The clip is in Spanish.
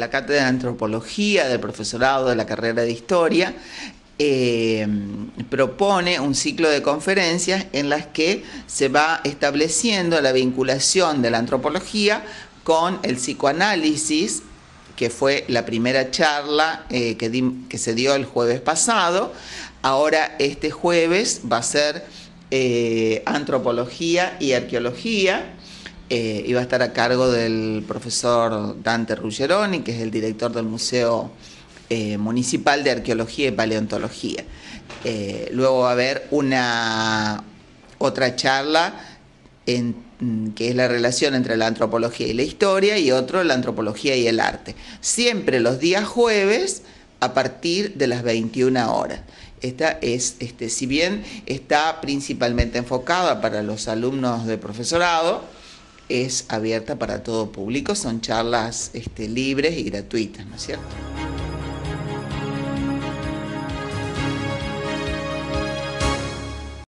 la Cátedra de Antropología del profesorado de la carrera de Historia propone un ciclo de conferencias en las que se va estableciendo la vinculación de la antropología con el psicoanálisis, que fue la primera charla que se dio el jueves pasado. Ahora este jueves va a ser antropología y arqueología, y va a estar a cargo del profesor Dante Ruggeroni, que es el director del Museo Municipal de Arqueología y Paleontología. Luego va a haber otra charla que es la relación entre la antropología y la historia, y otro, la antropología y el arte. Siempre los días jueves a partir de las 21 horas. Esta es, si bien está principalmente enfocada para los alumnos de profesorado, es abierta para todo público, son charlas libres y gratuitas, ¿no es cierto?